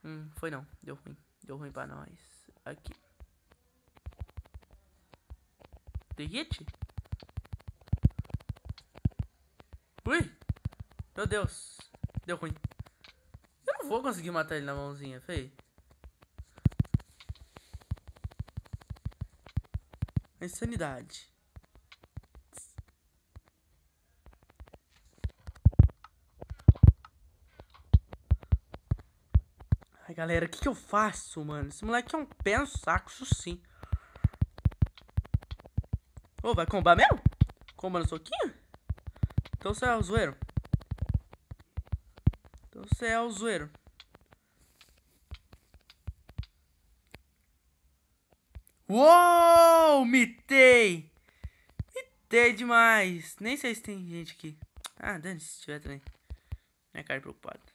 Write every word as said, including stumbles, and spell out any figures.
Hum, foi não. Deu ruim. Deu ruim pra nós. Aqui. The hit? Ui! Meu Deus. Deu ruim. Eu não vou conseguir matar ele na mãozinha, feio. Insanidade. Ai, galera, o que que eu faço, mano? Esse moleque é um pé no saco, isso sim. Ô, vai combar mesmo? Comba no soquinho? Então você é o zoeiro. Então você é o zoeiro. Uou, mitei. Mitei demais. Nem sei se tem gente aqui. Ah, dane-se se tiver também. Minha cara preocupada.